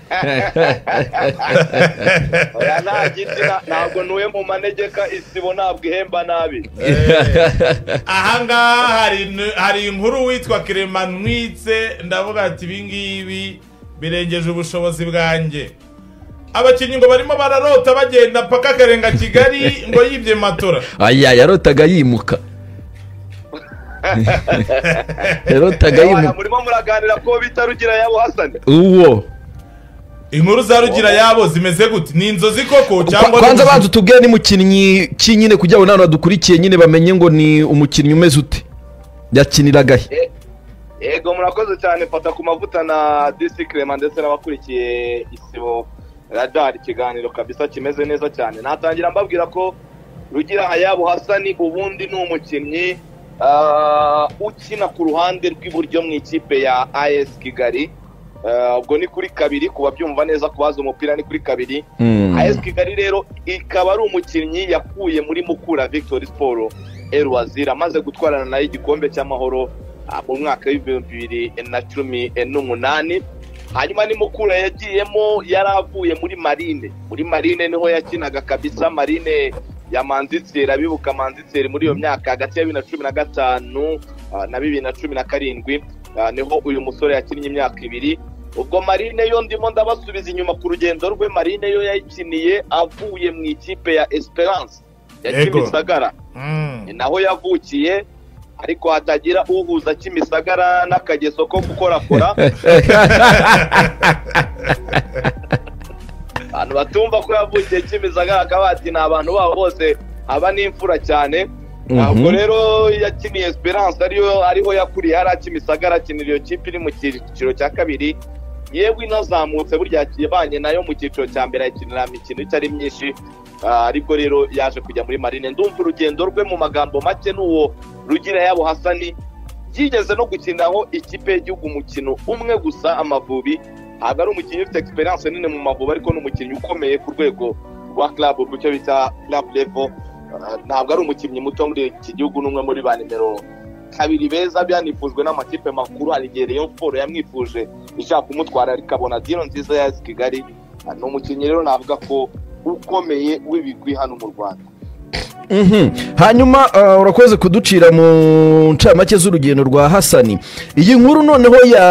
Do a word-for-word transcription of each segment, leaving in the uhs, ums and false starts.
oya nta giti ntabwo nuye mu manegeka isibo ntabwo ihemba nabi. Aha ngaha hari hari inkuru witwa Kremanwitse ndavuga ati ibingibi birengeje ubushobozi bwanjye. Abakinnyi ngo barimo bararota bagenda paka karenga Kigali ngo yibye matora. Aya yarotaga yimuka. Yarotaga yimuka. Murimo muraganira ko bitarugira yabo Hassan. Uwo inkuru za rugira yabo zimeze gute? Ni inzozi koko cyangwa kwanza bantu tubwire ni mukinnyi kinyine kujya bona badukurikiye nyine bamenye ngo ni umukinnyi umeze ute yakiniraga he. Yego murakoze cyane fata ku mavuta na District Clement ndetse n'abakurikiye isibo radar ikiganiro kabisa kimeze neza cyane. Natangira mbabwira ko rugira yabo Hassan ubundi ni umukinnyi ukina ku ruhande rw'iburyo mu ikipe ya A S Kigali. Ubwo ni kuri kabiri kuba byumva neza kubaza umupira ni kuri kabiri. A S Kigali rero ikaba ari umukinnyi yakuye muri Mukura Victory Sport Elwazira amaze gutwarana nayo igikombe cy'amahoro mu mwaka w'ibihumbi bibiri na cumi n'umunani. Hanyuma ni Mukura yagiyemo yaravuye muri Marine. Muri Marine niho yakinaga kabisa. Marine ya Manzitsera bibuka Manzitsera muri iyo myaka hagati ya bibiri na cumi na gatanu na bibiri na cumi na karindwi niho uyu musore yakinnye imyaka ibiri. Ubwo Marine yo ndimo ndabasubiza inyuma ku rugendo rwe. Marine yo yayikiniye avuye mu ikipe ya Esperance ya Kimisagara. Naho yavukiye ariko hatagira uhuza Kimisagara n'akageso ko gukorakora. Abantu batumva ko yavukiye Kimisagara akabati na abantu babo bose aba n'imfura cyane. Ubwo rero yakiniye Esperance ariyo ariho yakuriye hari Kimisagara akinira iyo kipe iri mu cyiciro cya kabiri. Yewe inazamutse burya yabanye nayo mu cyiciro cya mbere akinira imikino itari myinshi. Ariko rero yaje kujya muri Marine. Ndumva urugendo rwe mu magambo make n'uwo rugira yabo Hassan yigeze no gukinaho ikipe y'igihugu umukino umwe gusa Amavubi. Ntabwo ari umukinnyi ufite experience nini mu Mavubi ariko ni umukinnyi ukomeye ku rwego rwa club kucyo bita club level. Ntabwo ari umukinnyi muto muri iki gihugu n'umwe muri ba nimero kabiri beza byanifujwe n'amakipe makuru. Hari igihe Rayon Sport yamwifuje ishaka kumutwara ariko abona deal nziza ya Kigali. Ni umukinnyi rero navuga ko ukomeye w'ibigwi hano mu Rwanda. Mhm. Hanyuma urakoze kuducira mu ncamake z'urugendo rwa Hassan. Iyi nkuru noneho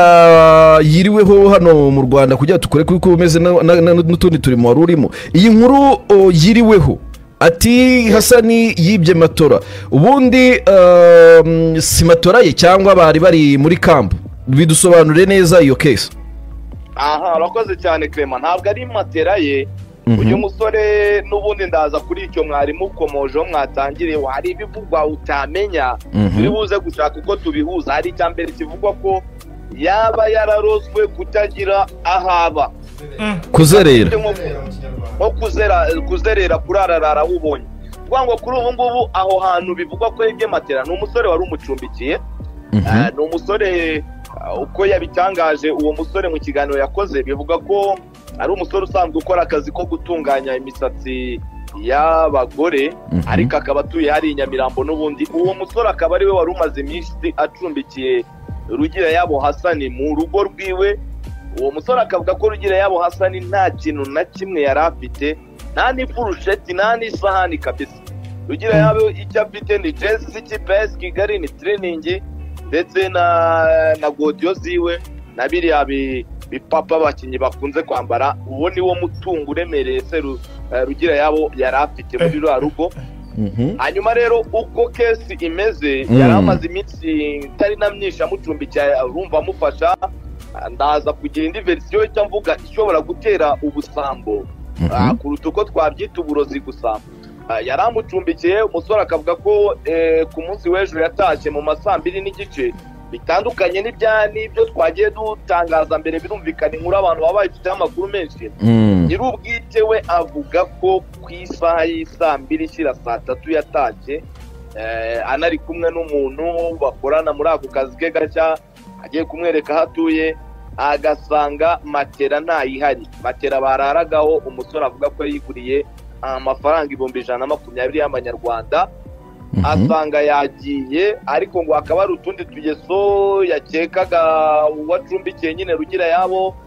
ya yiriweho hano mu Rwanda kugira tukore kuko umeze n'utundi turi mu warurimo. Iyi nkuru yiriweho ati Hassan yibye matora. Ubundi uh, si matora ye cyangwa bari bari muri camp. Bidusobanure neza iyo case. Aha urakoze cyane Clement. Ntabwo ari Matela ye. Uyu musore n'ubundi ndaza kuri icyo mwarimu komojo mwatangiriye hari ibivugwa utamenya bibuze gushaka uko tubihuza. Hari icyambere kivugwa ko yaba yararozwe kutagira ahaba kuzerera nko kuzera kuzerera kurararara ubonye ngo kuri ubu ngubu aho hantu bivugwa ko yibye Matela ni umusore wari umucumbikiye. Ni umusore uko yabitangaje uwo musore mu kiganiro yakoze bivuga ko ari umusore usanzwe ukora akazi ko gutunganya imisatsi y'abagore ariko akaba atuye hari Nyamirambo n'ubundi. Uwo musore akaba ari we wari umaze iminsi acumbikiye rugira yabo Hassan mu rugo rwiwe. Uwo musore akavuga ko rugira yabo Hassan nta kintu na kimwe yari afite, nta n'ifurusheti nta n'isahani kabisa. Rugira yabo icyo afite ni jezi z'ikipe ya Kigali ni training ndetse na na godiyo ziwe na biriya bipapa abakinnyi bakunze kwambara. Uwo ni wo mutungo uremereye se rugira yabo yari afite muri rwa rugo. Hanyuma rero uko kesi imeze yari amaze iminsi itari na myinshi amucumbikiye urumva amufasha. Ndaza kugira indi verisiyo icyo mvuga ishobora gutera ubusambo kuruta uko twabyita uburozi gusa. Yari amucumbikiye umusore akavuga ko ku munsi w'ejo yatashye mu masaa mbiri n'igice bitandukanye n'ibyo twagiye dutangaza mbere. Birumvikana inkuru abantu baba bayifiteho amakuru menshi. Nyir'ubwite we avuga ko ku isaha y'isaa mbiri ishyira saa tatu yatashye anari kumwe n'umuntu bakorana muri ako kazi ke gashya. Agiye kumwereka aho atuye agasanga Matela ntayihari. Matela bararagaho umusore avuga ko yiguriye amafaranga ibihumbi ijana na makumyabiri y'amanyarwanda. Asanga yagiye ariko ngo akaba ari utundi tugeso yakekaga uwacumbikiye nyine rugira yabo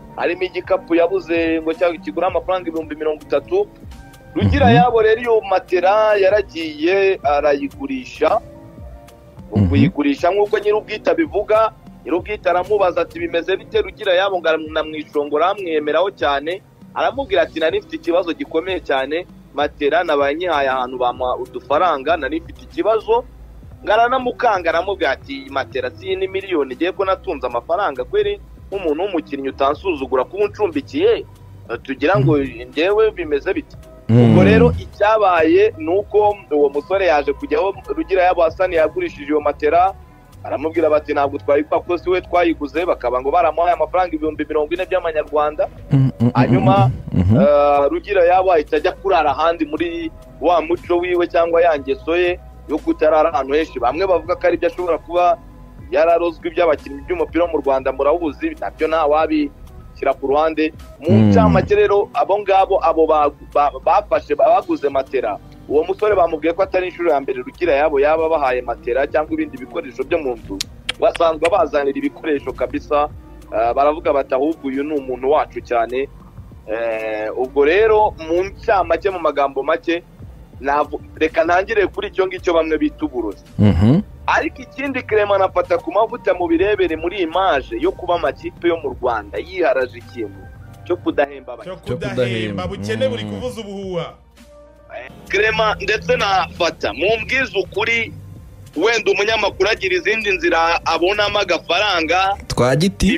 harimo igikapu yabuze ngo cyangwa kigura amafaranga ibihumbi mirongo itatu. Rugira yabo rero iyo matera yaragiye arayigurisha, ukuyigurisha nk'uko nyir'ubwite abivuga. Nyir'ubwite aramubaza ati bimeze bite Rugira yabo, ngo namwishongora amwemeraho cyane, aramubwira ati nari mfite ikibazo gikomeye cyane, matera nabanyihaye ahantu bampa udufaranga, nari mfite ikibazo. Ngaranamukanga aramubwira ati matera si ni miliyoni ngiye ko natunze amafaranga kweri, nk'umuntu w'umukinnyi utansuzugura kuba uncumbikiye, tugira ngo ngewe bimeze bite. Ubwo rero icyabaye nuko uwo musore yaje kujyaho Rugira yabo Hasani yagurishije iyo matera, aramubwira bati ntabwo twayikwa ko si we twayiguze, bakaba ngo baramuhaye amafaranga ibihumbi mirongo ine by'amanyarwanda. Hanyuma Rugira yabo ahita ajya kurara ahandi muri wa muco wiwe cyangwa ya ngeso ye yo kutarara ahantu henshi. Bamwe bavuga ko ari byo ashobora kuba yararozwe iby'abakinnyi by'umupira wo mu Rwanda, murabuzi nabyo nta wabishyira ku ruhande. Mu ncamake rero abo ngabo abo bafashe baguze matera, uwo musore bamubwiye ko atari inshuro ya mbere Rugira yabo yaba bahaye matera cyangwa ibindi bikoresho byo mu nzu, basanzwe bazanira ibikoresho kabisa. Baravuga bati ahubwo uyu ni umuntu wacu cyane. Ubwo rero mu ncamake, mu magambo make, reka ntangire kuri icyo ngicyo bamwe bita uburozi. Ariko ikindi Clement afata ku mavuta mu birebere muri image yo kuba amakipe yo mu Rwanda yiharaje ikintu cyo kudahemba cyo kudahemba bukene buri kuvuza ubuhuha. Clement ndetse nafata mumbwiza ukuri, wenda umunyamakuru agira izindi nzira abonamo agafaranga twa giti,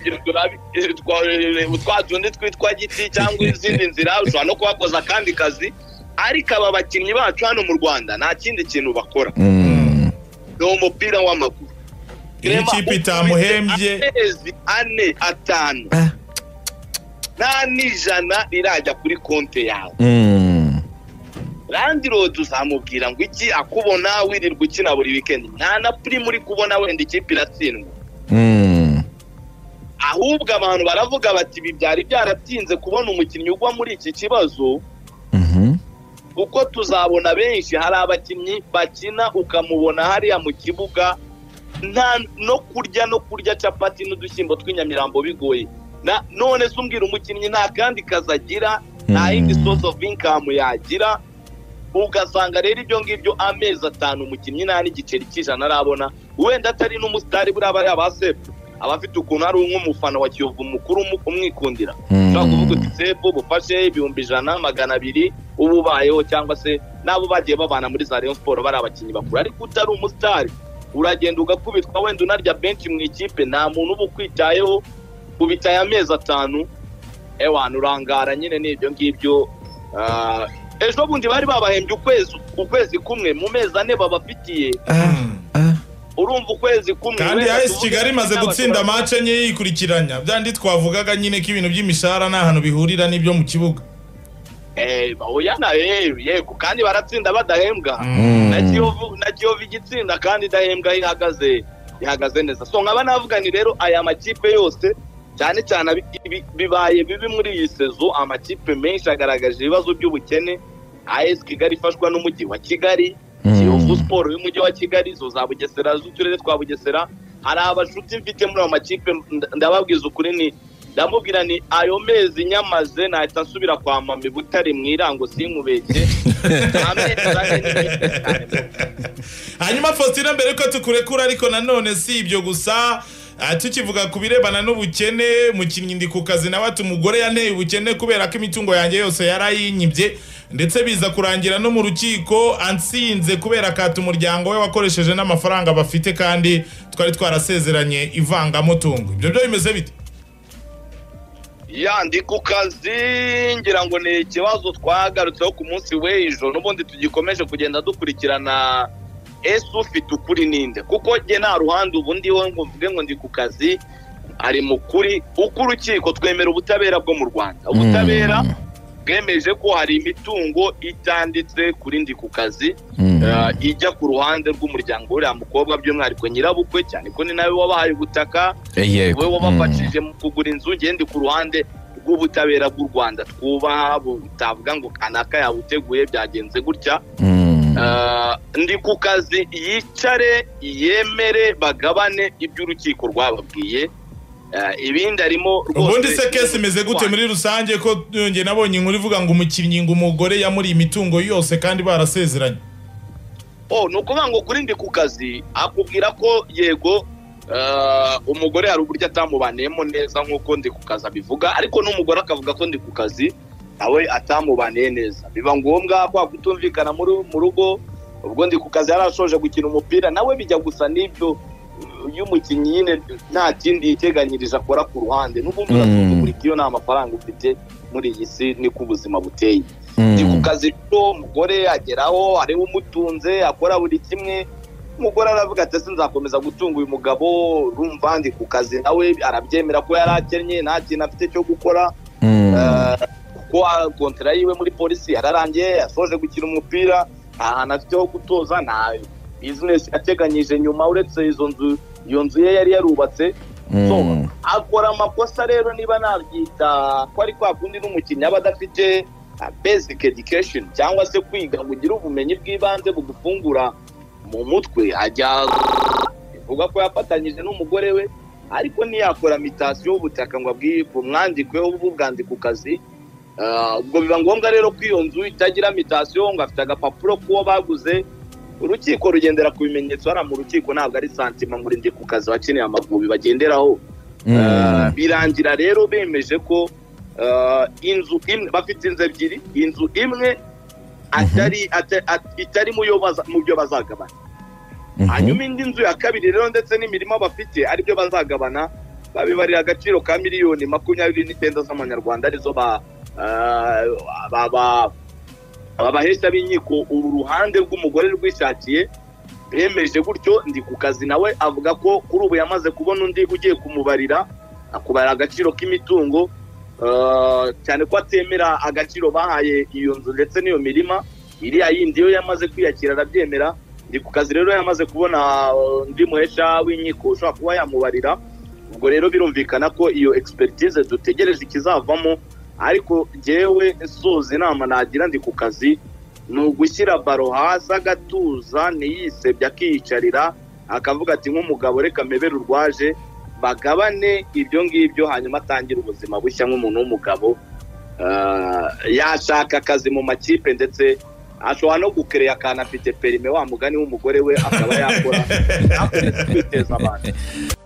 twa tundi twitwa giti cyangwa izindi nzira, ushobora no kubakoza akandi kazi. Ariko aba bakinnyi bacu hano mu Rwanda nta kindi kintu bakora, ni umupira w'amaguru. Iyi kipe itamuhembye amezi ane atanu nta n'ijana rirajya kuri konti yawe. Randi Road uzamubwira ngo iki, akubona wirirwa ukina buri weekend, nta na prime uri kubona wenda ikipe iratsindwa. Ahubwo abantu baravuga bati ibi byari byaratinze kubona umukinnyi ugwa muri iki kibazo, kuko tuzabona benshi. Hari abakinnyi bakina ukamubona hariya mu kibuga nta no kurya no kurya capati n'udushyimbo tw'inyamirambo bigoye. None se umbwira umukinnyi nta kandi kazagira, nta yindi source of income yagira, ugasanga rero ibyo ngibyo amezi atanu umukinnyi nta n'igiceri cy'ijana arabona. Wenda atari n'umusitari buriya bari abasefu, abafite ukuntu ari nk'umufana wa Kiyovu mukuru umwikundira, ushobora kuvuga uti sefu bufashe ibihumbi ijana magana abiri ubu ubayeho, cyangwa se nabo bagiye babana muri za Rayon Sport bari abakinnyi bakuru. Ariko utari umusitari uragenda ugakubitwa, wenda unarya benshi mu ikipe, nta muntu uba ukwitayeho, ubitaye amezi atanu, ewana urangara nyine. N'ibyo ngibyo ejo bundi bari babahembye ukwezi ukwezi kumwe mu mezi ane babafitiye. Urumva ukwezi kumwe, kandi A S Kigali imaze gutsinda match enye yikurikiranya. Byandi twavugaga nyine ko ibintu by'imishahara nta hantu bihurira n'ibyo mu kibuga. Eh oya na yego, kandi baratsinda badahembwa. Na Kiyovu na Kiyovu igitsinda kandi idahembwa ihagaze ihagaze neza. So nkaba navuga ni rero aya makipe yose cyane cyane bibaye bibi muri iyi sezo, amakipe menshi agaragaje ibibazo by'ubukene. A S Kigali ifashwa n'umujyi wa Kigali, Kiyovu Sport y'umujyi wa Kigali, zo za Bugesera z'uturere twa Bugesera. Hari abashuti mfite muri amakipe, ndababwiza ukuri ni ndamubwira ni ayo mezi nyamaze nahita nsubira kwa mami Butare mwirango sinkubeke. Hanyuma Faustin, mbere ko tukurekura ariko nanone si ibyo gusa, tukivuga ku birebana n'ubukene, mukinnyi ndi ku kazi nawe ati umugore yanteye ubukene kubera ko imitungo yanjye yose yarayinyibye, ndetse biza kurangira no mu rukiko ansinze kubera kata umuryango we wakoresheje n'amafaranga bafite kandi twari twarasezeranye ivangamutungo. Ibyo byo bimeze bite? Ya ndi ku kazi, ngira ngo ni ikibazo twagarutseho ku munsi w'ejo, n'ubundi tugikomeje kugenda dukurikirana. Ese ufite ukuri ninde? Kuko jye nta ruhande ubundi we ngo mvuge ngo ndi ku kazi ari mukuri. Uko urukiko twemera ubutabera bwo mu Rwanda, ubutabera bwemeje ko hari imitungo itanditse kuri ndi ku kazi ijya ku ruhande rw'umuryango uriya mukobwa, by'umwihariko nyirabukwe, cyane ko ni nawe wabahaye ubutaka, we wabafashije mu kugura inzu. Ngende ku ruhande rw'ubutabera bw'u Rwanda twubaha, butavuga ngo kanaka yabuteguye byagenze gutya. Ndi ku kazi yicare yemere bagabane iby'urukiko rwababwiye, ibindi arimo rwose. Ubundi se kesi imeze gute muri rusange ko nge nabonye inkuru ivuga ngo umukinnyi ngo umugore yamuri imitungo yose kandi barasezeranye? Oh, nukuvuga ngo kuri ndi ku kazi akubwira ko yego umugore hari uburyo atamubaniyemo neza nk'uko ndi ku kazi abivuga, ariko n'umugore akavuga ko ndi ku kazi nawe atamubaniye neza. Biba ngombwa ko kutumvikana mu rugo, ubwo ndi ku kazi yarashoje gukina umupira nawe bijya gusa n'ibyo y'umukinnyi nyine nta kindi yiteganyirije akora ku ruhande. N'ubundi uratumva iyo nta mafaranga ufite muri iyi si niko ubuzima buteye. Ndi ku kazi rero umugore ageraho areba umutunze akora buri kimwe, umugore aravuga ati sinzakomeza gutunga uyu mugabo, urumva ndi ku kazi nawe arabyemera ko yari akennye nta kintu afite cyo gukora kuko kontara yiwe muri polisi yararangiye, yasoje gukina umupira ahantu afite ho gutoza nta bizinesi yateganyije nyuma uretse izo nzu iyo nzu ye yari yarubatse. Akora amakosa rero niba nabyita ko ari kwa kundi n'umukinnyi aba adafite basic education cyangwa se kwiga ngo ugire ubumenyi bw'ibanze bugufungura mu mutwe. Ajya ivuga ko yafatanyije n'umugore we ariko ntiyakora mitasiyo y'ubutaka ngo bumwandikweho ubwandiko ku kazi. Ubwo biba ngombwa rero ko iyo nzu itagira mitasiyo ngo afite agapapuro k'uwo baguze. Urukiko rugendera ku bimenyetso, hariya mu rukiko ntabwo ari santima ngo ndi ku kazi wakeneye Amavubi bagenderaho. Birangira rero bemeje ko inzu imwe bafite inzu ebyiri, inzu imwe atari itari mu byo bazagabana. Hanyuma indi nzu ya kabiri rero ndetse n'imirimo bafite aribyo bazagabana babibarira agaciro ka miliyoni makumyabiri n'icyenda z'amanyarwanda arizo abahesha b'inkiko uru ruhande rw'umugore rwishakiye bemeje gutyo. Ndi ku kazi nawe avuga ko kuri ubu yamaze kubona undi ugiye kumubarira akubarira agaciro k'imitungo, cyane ko atemera agaciro bahaye iyo nzu ndetse n'iyo mirima. Iriya yindi yo yamaze kwiyakira arabyemera. Ndi ku kazi rero yamaze kubona undi muhesha w'inkiko ushobora kuba yamubarira. Ubwo rero birumvikana ko iyo expertise dutegereje ikizavamo, ariko jewe soze inama nagira ndi ku kazi ni ugushyira baro hasi agatuza ntiyisebye akiyicarira akavuga ati nk'umugabo reka mebere urwaje bagabane ibyo ngibyo hanyuma atangira ubuzima bushya nk'umuntu w'umugabo. Yashaka akazi mu makipe ndetse ashobora no gukereya akantu afite perime wa mugani w'umugore we akaba yakora akomeza kwiteza abantu.